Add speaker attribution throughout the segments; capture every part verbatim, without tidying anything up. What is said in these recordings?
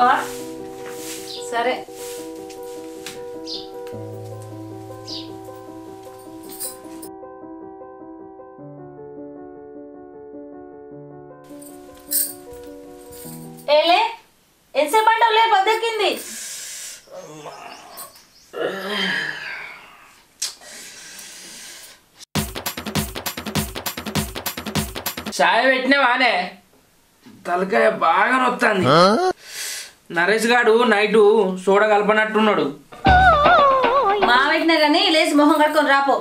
Speaker 1: బావా సరే ఏలే ఎంతసేపు అంటే లే పద్దెక్కింది
Speaker 2: చాయ్ పెట్టినవానే తలకాయ బాగా నొత్తాంది నరేష్ గాడు నైటు సోడ కలపనట్టున్నాడు
Speaker 1: మా పెట్టినా కానీ లేచి మొహం కట్టుకొని రాపో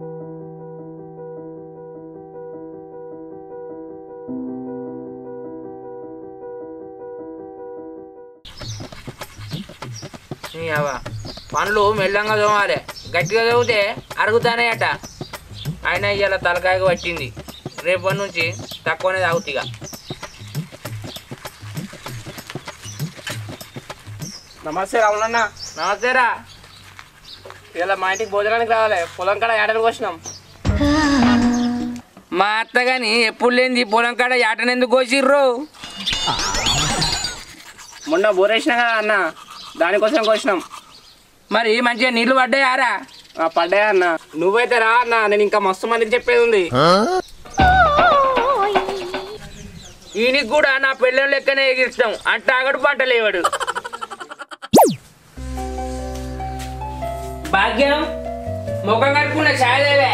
Speaker 2: పనులు మెల్లంగా తోమాలి గట్టిగా చదివితే అరుగుతానే అట ఆయన ఇవాళ తలకాయకు పట్టింది రేపటి నుంచి తక్కువనే తాగుతాయిగా
Speaker 3: నమస్తే రాములన్న.
Speaker 2: నమస్తేరా
Speaker 3: ఇలా మా ఇంటికి భోజనానికి రావాలి. పొలం కాడ ఏడనికి వచ్చినాం.
Speaker 2: మా అత్త కానీ ఎప్పుడు లేనిది పొలం కాడ యాటను ఎందుకు కోసిర్రు?
Speaker 3: మొన్న బోరేసినా కదా అన్న, దానికోసం కోసినాం.
Speaker 2: మరి మంచిగా నీళ్లు పడ్డాయారా?
Speaker 3: పడ్డాయా అన్న. నువ్వైతే రా అన్న, నేను ఇంకా మస్తు మందికి చెప్పేది ఉంది.
Speaker 2: ఈయనకి కూడా నా పెళ్ళం లెక్కనే ఎగిరిస్తాం అంటే అగడు పంట లేవాడు. భాగ్యం ముఖం కట్టుకున్న ఛాయలేవే.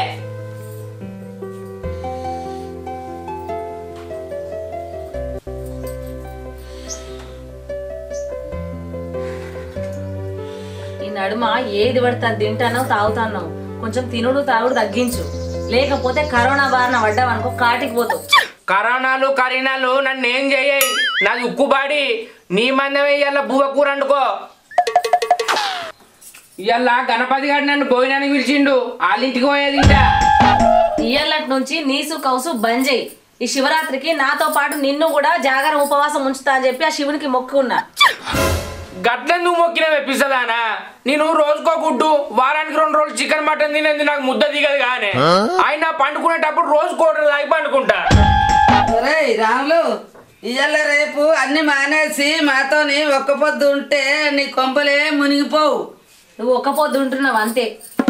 Speaker 1: ఈ నడుమ ఏది పడితే అది తింటానో తాగుతానో కొంచెం తినుడు తాగుడు తగ్గించు, లేకపోతే కరోనా బారిన పడ్డావనుకో కాటికి పోతావు.
Speaker 2: కరోనాలు కరీనాలు నన్ను ఏం చెయ్యాయి, నాది ఉక్కుబాడి. నీ మందమే ఇవాళ బువ్వ కూర వండుకో. ఇవాళ గణపతి గారు నన్ను భోజనానికి పిలిచిండు, వాళ్ళింటికి పోయేది. ఇంకా
Speaker 1: ఇయ్యాలటి నుంచి నీసు కౌసు బంద్ చేయి. ఈ శివరాత్రికి నాతో పాటు నిన్ను కూడా జాగరణ ఉపవాసం ఉంచుతా అని చెప్పి ఆ శివునికి మొక్కున్నా.
Speaker 2: గట్లెందుకు మొక్కిన వెప్పిస్తుందానా? నేను రోజుకో గుడ్డు, వారానికి రెండు రోజులు చికెన్ మటన్ తినేది నాకు ముద్ద దిగదు. కానీ ఆయన పండుకునేటప్పుడు రోజు కోటలు తాగి పండుకుంటా.
Speaker 4: రాములు, ఇవాళ రేపు అన్ని మానేసి మాతోని ఒక్క పొద్దు ఉంటే నీ కొంపలే మునిగిపోవు.
Speaker 1: నువ్వు ఒక్క పొద్దు ఉంటున్నావు అంతే.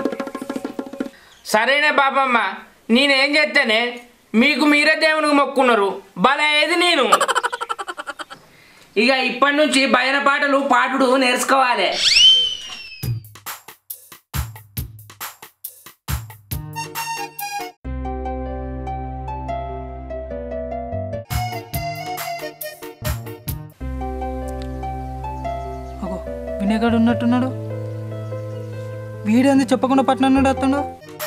Speaker 2: సరేనే పాపమ్మ, నేనేం చేస్తేనే మీకు మీరే దేవునికి మొక్కున్నారు, భలే ఏది నేను. ఇక ఇప్పటి నుంచి భజన పాటలు పాటుడు నేర్చుకోవాలి.
Speaker 5: వినయగాడు ఉన్నట్టున్నాడు. వీడేంది చెప్పకుండా పట్టినన్నాడు అత్తుండు.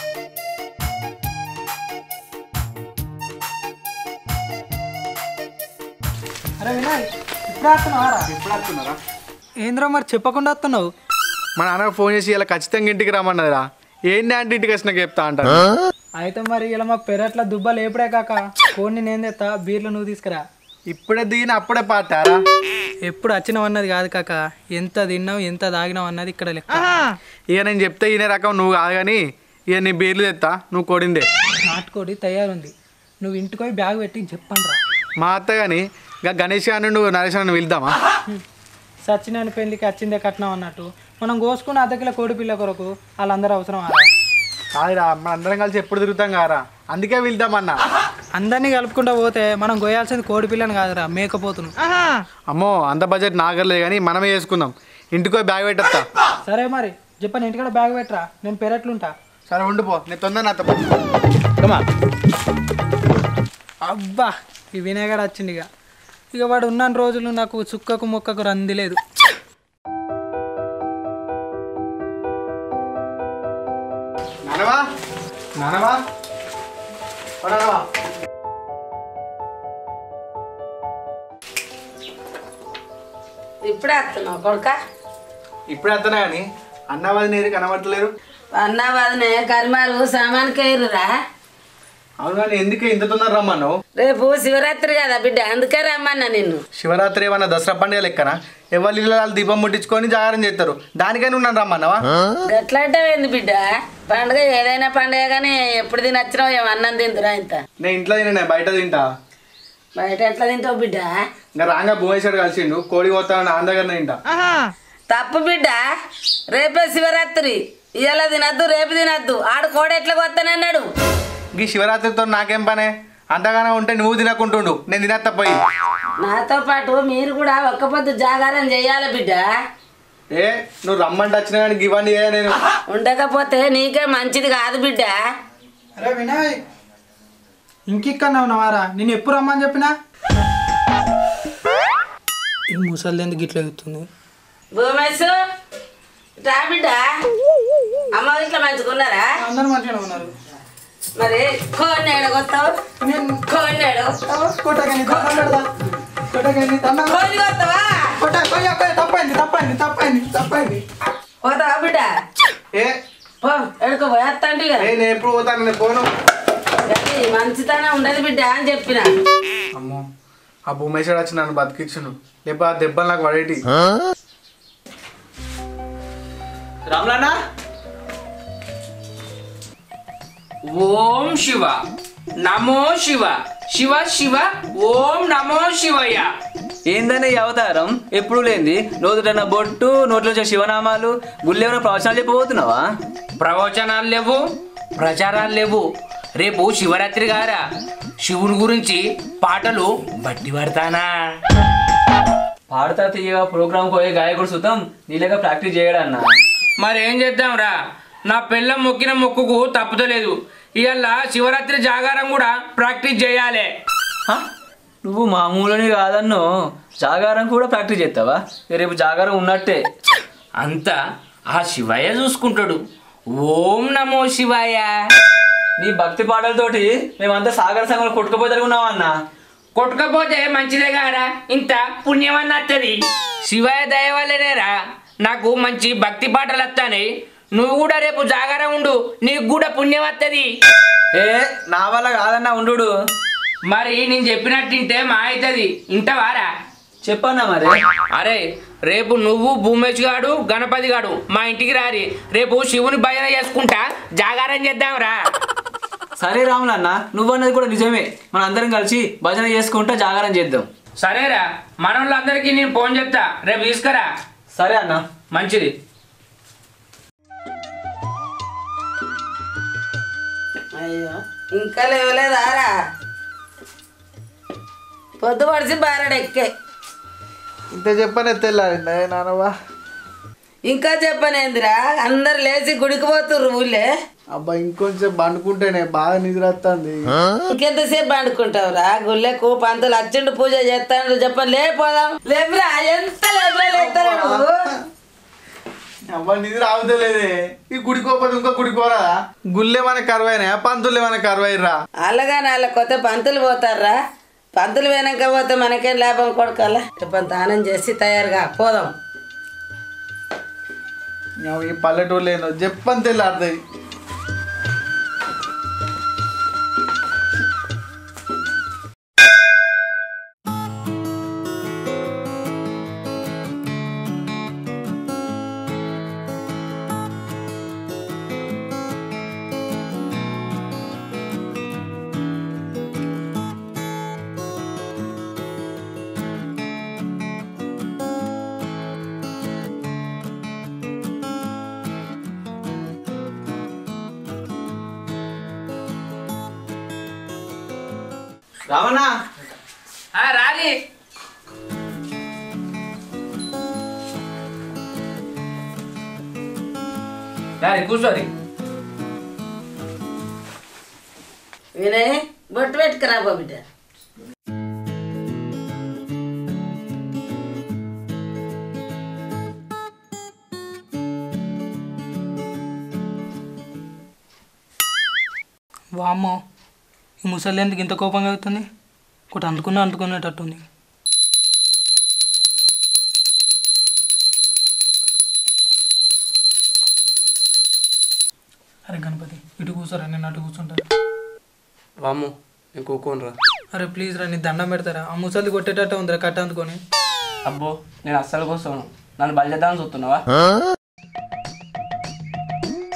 Speaker 5: అరే వినయ్, ఇప్పుడు వస్తున్నావారా?
Speaker 6: ఇప్పుడు వస్తున్నారా?
Speaker 5: ఏంద్రా మరి చెప్పకుండా వస్తున్నావు?
Speaker 6: మా నాన్నకు ఫోన్ చేసి ఇలా ఖచ్చితంగా ఇంటికి రమ్మన్నదిరా. ఏంటి అంటే ఇంటికి వచ్చినాక చెప్తా అంటారు.
Speaker 5: అయితే మరి ఇలా మా పెరట్ల దుబ్బలు ఎప్పుడే కాక కోడిని నేను తెస్తా, బీర్లు నువ్వు తీసుకురా.
Speaker 6: ఇప్పుడే దిగిన అప్పుడే పాటారా?
Speaker 5: ఎప్పుడు వచ్చినావు అన్నది కాదు కాక, ఎంత తిన్నావు ఎంత తాగినావు అన్నది ఇక్కడ లెక్క.
Speaker 6: ఇక నేను చెప్తే ఈయన రకం నువ్వు కాదు కానీ ఇక నీ బీర్లు తెస్తా, నువ్వు కొడిందే.
Speaker 5: నాటుకోడి తయారుంది, నువ్వు ఇంటికి పోయి బ్యాగ్ పెట్టి చెప్పండి రా.
Speaker 6: మా అత్త కానీ ఇక గణేష్ గారిని నువ్వు నరేష్ గారిని వెళ్దామా?
Speaker 5: సచ్చినాని పెళ్లికి వచ్చిందే కట్నం అన్నట్టు మనం కోసుకున్న అర్ధ కిలో కోడి పిల్ల కొరకు వాళ్ళందరూ అవసరం ఆరా?
Speaker 6: కాదురా, మన అందరం కలిసి ఎప్పుడు తిరుగుతాం కారా, అందుకే వెళ్దామన్నా.
Speaker 5: అందరినీ కలుపుకుంటూ పోతే మనం కోయాల్సింది కోడి పిల్లని కాదురా, మేకపోతును.
Speaker 6: అమ్మో, అంత బడ్జెట్ నాగర్లేదు కానీ మనమే చేసుకుందాం. ఇంటికి పోయి బ్యాగ్ పెట్టేస్తా.
Speaker 5: సరే మరి చెప్పని ఇంటికాడ బ్యాగ్ పెట్టరా, నేను పెరట్లుంటా.
Speaker 6: సరే ఉండిపో, నేను తొందర నాతో.
Speaker 5: అబ్బా, ఈ వినయగాడు వచ్చింది. ఇక ఇక వాడు ఉన్న రోజులు నాకు చుక్కకు మొక్కకు రంది లేదు.
Speaker 6: నానవా నానవా నానవా
Speaker 4: ఇప్పుడే వస్తున్నావు కొడుక?
Speaker 6: ఇప్పుడే వస్తున్నా కానీ అన్నవాది నేరు కనబడతలేరు.
Speaker 4: అన్నవాదనే కరిమారు సామాన్కేరురా.
Speaker 6: అవును కానీ ఎందుకు ఇంత తొందర రమ్మన్నావు?
Speaker 4: రేపు శివరాత్రి కదా బిడ్డ, అందుకే రమ్మన్నా నిన్ను.
Speaker 6: శివరాత్రి ఏమన్నా దసరా పండుగ లెక్కన ఎవరి ఇళ్ళ దీపం ముట్టించుకొని జాగరణ చేస్తారు, దానికైనా ఉన్నాను రమ్మన్నావా?
Speaker 4: గట్లంటే ఏంది బిడ్డ, పండుగ ఏదైనా పండుగ కానీ ఎప్పుడు తినొచ్చినావు ఏమో అన్నం తిందురా ఇంత.
Speaker 6: నేను ఇంట్లో తిన, బయట తింటా.
Speaker 4: బయట ఎట్లా తింటావు బిడ్డ?
Speaker 6: ఇంకా రాగా భువనేశ్వర్ కలిసిండు కోడి పోతాను ఆన్ దగ్గర తింటా.
Speaker 4: తప్పు బిడ్డ, రేపే శివరాత్రి, ఇవాళ తినద్దు రేపు తినద్దు. ఆడు కోడి ఎట్లా కొత్తనన్నాడు.
Speaker 6: ఈ శివరాత్రితో నాకేం పనే? అంతగానే ఉంటే నువ్వు తినకుంటుండు, నేను తినత్త పోయి.
Speaker 4: నాతో పాటు మీరు కూడా ఒక్క పొద్దు జాగారం చేయాలి బిడ్డ.
Speaker 6: ఏ నువ్వు రమ్మంటే వచ్చినా కానీ ఇవన్నీ చేయ నేను.
Speaker 4: ఉండకపోతే నీకే మంచిది కాదు బిడ్డ.
Speaker 5: అరే వినయ్, ఇంకిక్కడనే ఉన్నావారా? నేను ఎప్పుడు రమ్మని చెప్పినా? ఈ ముసలి ఎందుకు గిట్ల అవుతుంది?
Speaker 4: భూమేశు రా బిడ్డ. అమ్మ ఇట్లా మంచుకున్నారా?
Speaker 5: అందరూ మంచిగానే ఉన్నారు.
Speaker 4: మరి కోడిని ఎడగొస్తావు?
Speaker 5: నేను
Speaker 4: కోడిని ఎడగొస్తావు?
Speaker 5: కొట్టగాని దండం పెడతా. కొట్టగాని దండం
Speaker 4: కోడిని కొత్తవా?
Speaker 5: కొట్ట కొయ్య కొయ్య తప్పైంది తప్పైంది తప్పైంది తప్పైంది.
Speaker 4: పోతావా బిడ్డ?
Speaker 6: ఏ
Speaker 4: పో ఎడుకో పోయేస్తాంటి కదా.
Speaker 6: ఏ, నేను ఎప్పుడు పోతాను, నేను పోను.
Speaker 4: అది మంచితనం ఉండదు బిడ్డ అని చెప్పిన.
Speaker 6: అమ్మో, ఆ భూమేశ్వర్ వచ్చి నన్ను బతికించును, లేకపోతే ఆ దెబ్బలు నాకు పడేటి.
Speaker 2: రామ్లానా ఓం శివ నమో శివ శివ శివ ఓం నమో శివయ్య.
Speaker 7: ఏందనే ఈ అవతారం? ఎప్పుడు లేంది నోదుటన్న బొట్టు, నోట్లో వచ్చే శివనామాలు, గుళ్ళేమైనా ప్రవచనాలు చెప్పబోతున్నావా?
Speaker 2: ప్రవచనాలు లేవు, ప్రచారాలు లేవు. రేపు శివరాత్రి గారా, శివుని గురించి పాటలు బట్టి పడతానా?
Speaker 7: పాడతా తీయగా ప్రోగ్రామ్ పోయే గాయకుడు సుతం నీళ్ళగా ప్రాక్టీస్ చేయడన్నా.
Speaker 2: మరేం చేద్దాం రా, నా పిల్లం మొక్కిన మొక్కుకు తప్పుతలేదు. ఇవాళ శివరాత్రి జాగారం కూడా ప్రాక్టీస్ చేయాలి.
Speaker 7: హ? నువ్వు మామూలుని కాదన్నో, జాగారం కూడా ప్రాక్టీస్ చేస్తావా? రేపు జాగారం ఉన్నట్టే.
Speaker 2: అంతా ఆ శివయ్య చూసుకుంటాడు. ఓం నమో శివాయ.
Speaker 7: నీ భక్తి పాటలతోటి మేమంతా సాగర సంఘంలో కొట్టుకుపోతలుగున్నావా అన్న?
Speaker 2: కొట్టుకపోతే మంచిదే కారా, ఇంత పుణ్యం అన్నది. శివయ్య దయ వల్లనేరా నాకు మంచి భక్తి పాటలు వస్తాయి. నువ్వు కూడా రేపు జాగారం ఉండు, నీకు కూడా పుణ్యం వస్తుంది.
Speaker 7: ఏ నా వల్ల కాదన్నా ఉండు.
Speaker 2: మరి నేను చెప్పినట్టుంటే మా అవుతుంది, ఇంటవారా?
Speaker 7: చెప్పన్నా మరి.
Speaker 2: అరే రేపు నువ్వు భూమేష్ గాడు గణపతి గాడు మా ఇంటికి రారి. రేపు శివుని భజన చేసుకుంటా జాగారం చేద్దాంరా.
Speaker 7: సరే రాములన్న, నువ్వన్నది కూడా నిజమే. మన అందరం కలిసి భజన చేసుకుంటా జాగారం చేద్దాం.
Speaker 2: సరేరా, మనోళ్ళందరికీ నేను ఫోన్ చేస్తా, రేపు తీసుకురా.
Speaker 7: సరే అన్న.
Speaker 2: మంచిది.
Speaker 4: అయ్యో ఇంకా లేవలేదారా? పొద్దు పడిసి బారడెక్కే.
Speaker 6: ఇంత చెప్పనే తెల్లారిందా నానవ్వా?
Speaker 4: ఇంకా చెప్పనేందిరా, అందరు లేచి గుడికి పోతుర్రు ఊళ్ళే.
Speaker 6: అబ్బా ఇంకొంచెం పండుకుంటేనే బాగా నిద్ర వస్తుంది.
Speaker 4: ఇంకెంతసేపు పండుకుంటావురా? గుళ్ళకు పంతులు అచ్చిండు పూజ చేస్తాడు. చెప్పని లేపోదాం. లేపురా, ఎంత లేపురా లేస్తారా నువ్వు?
Speaker 6: అబ్బా నిద్ర ఆగుతలేదే. ఈ గుడికోపోతే ఇంకో గుడికోరా? గుళ్ళే మనకి కరువైనా, పంతులే మనకి కరువైరా.
Speaker 4: అలాగా నాళ్ళ కొత్త పంతులు పోతారా? పంతులు వెనక పోతే మనకేం లాభం కొడుకోవాలా? చెప్పని దానం చేసి తయారుగా పోదాం.
Speaker 6: ఈ పల్లెటూళ్ళు ఏందో చెప్పని తెల్లారుతాయి.
Speaker 7: రావణ
Speaker 2: రాలి. కూర్చోరి.
Speaker 4: వినయ్ బొట్టు పెట్టుకురా బిడ్డ.
Speaker 5: వామ్మో, ఈ ముసలి ఎందుకు ఇంత కోపంగా అవుతుంది? ఒకటి అందుకున్నా అందుకునేటట్టుంది. అరే గణపతి, ఇటు కూర్చోరా, నేను అటు కూర్చుంటాను.
Speaker 3: వామ్ము నేను కూకోనరా.
Speaker 5: అరే ప్లీజ్ రా, నీ దండం పెడతారా? ఆ ముసలి కొట్టేటట్టు ఉందిరా కట్ట అందుకొని.
Speaker 3: అబ్బో నేను అస్సలు కోసం నన్ను బలిచేద్దామని చూస్తున్నావా?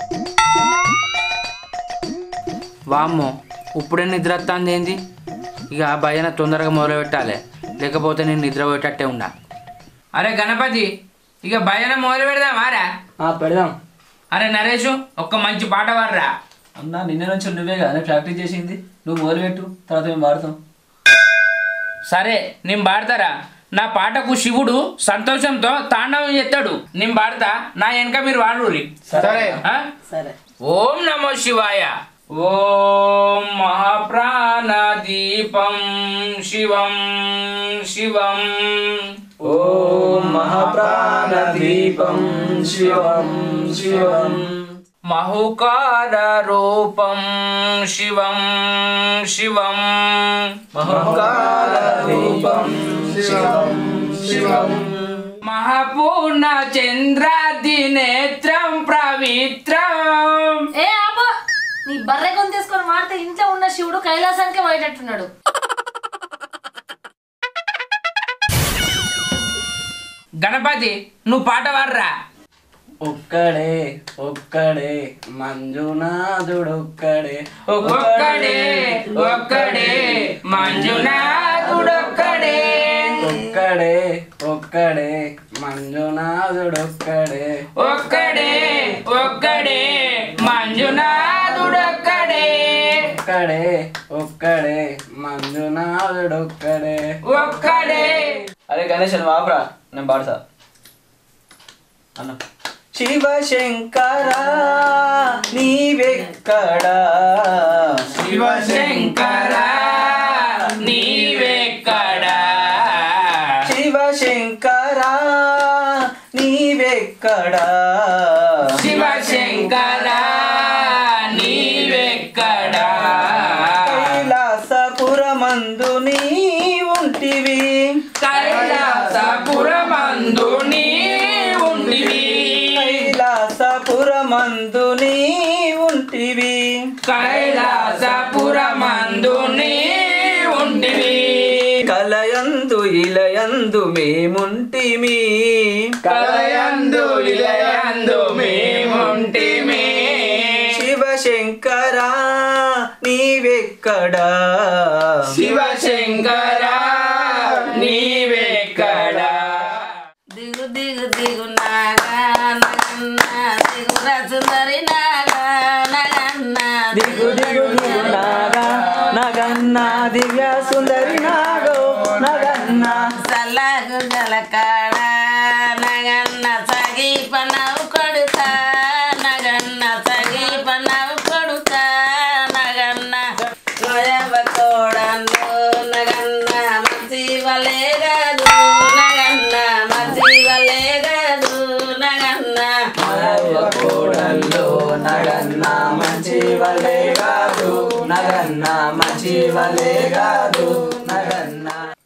Speaker 2: వామ్మో ఇప్పుడే నిద్ర వస్తుంది ఏంది? ఇక భజన తొందరగా మొదలు పెట్టాలి, లేకపోతే నేను నిద్ర పోయేటట్టే ఉన్నా. అరే గణపతి, ఇక భజన మొదలు పెడదామారా?
Speaker 7: పెడదాం.
Speaker 2: అరే నరేషు, ఒక్క మంచి పాట పాడరా.
Speaker 7: అన్నా నిన్న నుంచి నువ్వే కదా ప్రాక్టీస్ చేసింది, నువ్వు మొదలుపెట్టు, తర్వాత మేము పాడతాం.
Speaker 2: సరే నేను పాడతారా. నా పాటకు శివుడు సంతోషంతో తాండవం చేస్తాడు. నేను పాడతా, నా వెనక మీరు వాడూరి.
Speaker 6: సరే
Speaker 4: సరే.
Speaker 2: ఓం నమో శివాయ. ఓం మహాప్రాణ దీపం శివం శివం.
Speaker 7: ఓం మహాప్రాణ దీపం శివం శివం.
Speaker 2: మహుకార రూపం శివం శివం.
Speaker 7: మహుకార రూపం శివం శివం.
Speaker 2: మహాపూర్ణ చంద్రాది నేత్రం పవిత్రం.
Speaker 1: ఏ ఆపో, నీ బర్రె కొని తీసుకొని మాడితే ఇంట్లో ఉన్న శివుడు కైలాసానికే పోయేటట్టున్నాడు.
Speaker 2: గణపతి, నువ్వు పాట పాడరా.
Speaker 7: ఒక్కడే ఒక్కడే మంజునాథుడొక్కడే,
Speaker 2: ఒక్కడే ఒక్కడే మంజునాథుడొక్కడే.
Speaker 7: ఒక్కడే ఒక్కడే మంజునాథుడొక్కడే,
Speaker 2: ఒక్కడే ఒక్కడే మంజునాథుడొక్కడే.
Speaker 7: ఒక్కడే ఒక్కడే మంజునాథుడొక్కడే,
Speaker 2: ఒక్కడే.
Speaker 7: అరే గణేష్ అని వాపరా, నేను పాడతా అన్న. శివశంకరా నీవెక్కడా,
Speaker 2: శివశంకరా నీవెక్కడా,
Speaker 7: శివశంకరా నీవెక్కడా,
Speaker 2: శివశంకరా నీవెక్కడా.
Speaker 7: కైలాసపురమందు నీ ఉంటివి,
Speaker 2: కైలాసపురమందు నీ ఉంటివి,
Speaker 7: కైలాసపురమందు నీ ఉంటివి,
Speaker 2: కైలాసపురమందు నీ ఉంటివి.
Speaker 7: కలయందు ఇలయందు మేముంటిమి,
Speaker 2: కలయందు ఇలయందు మేముంటిమి.
Speaker 7: శివశంకరా నీవెక్కడా,
Speaker 2: శివశంకరా నీవెక్కడా.
Speaker 4: దిగు దిగు దిగు నాగా నగన్న దిగుర సుందరి నాగా నగన్న
Speaker 7: దిగు దిగు దిగు నాగా నగన్న దివ్య సుందరి నాగో నగన్న,
Speaker 4: సల్లగు జలకాడ నగన్న సగి పనవు కొడుతా నగన్న సగి పనవు కొడుతా నగన్న నోయవ కోడలు నగన్న మంచి వలే గదు నగన్న మంచి వలే గదు నగన్న
Speaker 7: కోడల్లో నగన్న మంచి వలే కాదు, నగన్న మంచి వలే కాదు నగన్న.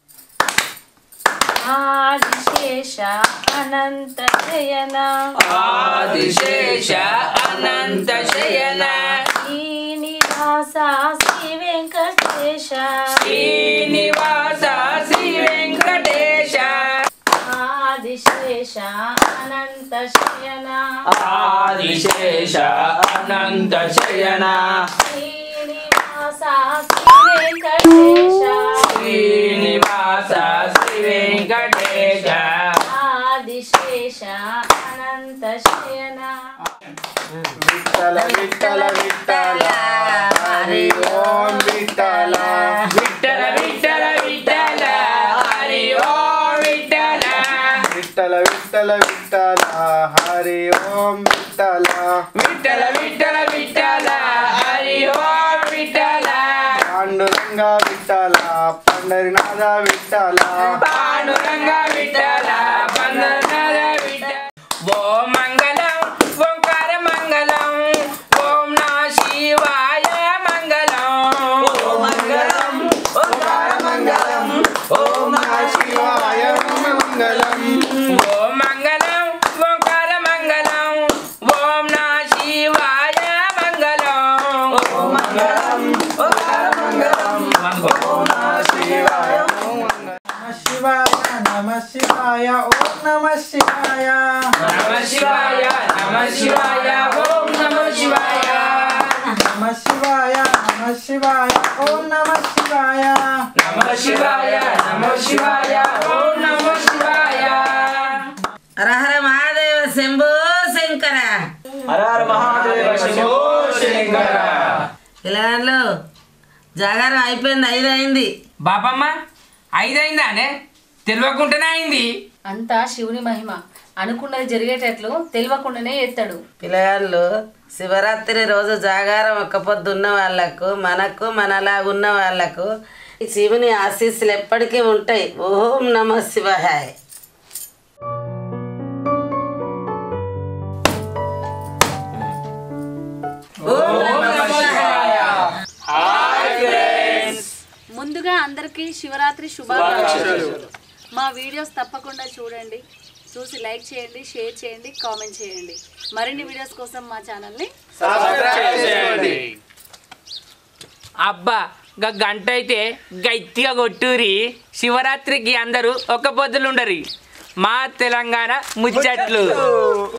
Speaker 1: ఆదిశేష అనంత శయన,
Speaker 2: ఆదిశేష అనంత శయన,
Speaker 1: శ్రీనివాస శ్రీ వెంకటేశ,
Speaker 2: శ్రీనివాస శ్రీ వెంకటేశ.
Speaker 1: ఆదిశేష అనంత శయన,
Speaker 2: ఆదిశేష అనంత శయన,
Speaker 1: శ్రీనివాస శ్రీ వెంకటేశ,
Speaker 2: శ్రీనివాస శ్రీ వెంకటేశ.
Speaker 1: ఆదిశేష అనంత శయన.
Speaker 6: విఠల విఠల విఠల హరి ఓం విఠల.
Speaker 2: విఠల విఠల విఠల హరి ఓం విఠల.
Speaker 6: విఠల విఠల విఠల హరి ఓం విఠల.
Speaker 2: విఠల విఠల విఠల హరి ఓం విఠల.
Speaker 6: పాండురంగ విఠల పండరినాథ విఠల.
Speaker 2: పాండురంగ విఠల పండరినాథ విఠల. ఓం మంగళం ఓంకార మంగళం, ఓం నా శివాయ మంగళం.
Speaker 7: ఓం మంగళం ఓంకార మంగళం, ఓం నమః శివాయ
Speaker 6: మంగళం.
Speaker 2: ఓం మంగళం ఓంకార మంగళం, ఓం నా శివాయ మంగళం.
Speaker 7: ఓం మంగళం ఓంకార మంగళం, ఓం నమః శివాయ.
Speaker 5: శివాయ నమ శివాయ ఓం నమ శివాయ.
Speaker 2: నమ శివాయ నమ శివాయ ఓం నమ శివాయ.
Speaker 5: నమ శివాయ నమ శివాయ ఓం నమ శివాయ.
Speaker 2: శివాయ నమో శివాయ ఓం నమో శివాయ.
Speaker 4: హరహర మహాదేవ శంభో శంకర.
Speaker 7: హర హర మహాదేవ శంభో శంకర.
Speaker 4: పిల్లగాళ్ళు జాగారం అయిపోయింది, ఐదు అయింది.
Speaker 2: బాపమ్మ ఐదైందానే? తెలియకుండానే అయింది.
Speaker 1: అంతా శివుని మహిమ. అనుకున్నది జరిగేటట్లు తెలియకుండానే ఎత్తాడు.
Speaker 4: పిల్లగాళ్ళు శివరాత్రి రోజు జాగారం ఒక్క పొద్దు ఉన్న వాళ్ళకు, మనకు మనలా ఉన్న వాళ్ళకు ఈ శివుని ఆశీస్సులు ఎప్పటికీ ఉంటాయి. ఓం నమ శివాయ.
Speaker 8: ముందుగా అందరికీ శివరాత్రి శుభాకాంక్షలు. మా వీడియోస్ తప్పకుండా చూడండి, చూసి లైక్ చేయండి, షేర్ చేయండి, కామెంట్ చేయండి. మరిన్ని వీడియోస్ కోసం మా ఛానల్ని
Speaker 2: అబ్బా గా గంట అయితే గట్టిగా కొట్టూరి. శివరాత్రికి అందరూ ఒక్క పొద్దులుండరి. మా తెలంగాణ ముచ్చట్లు.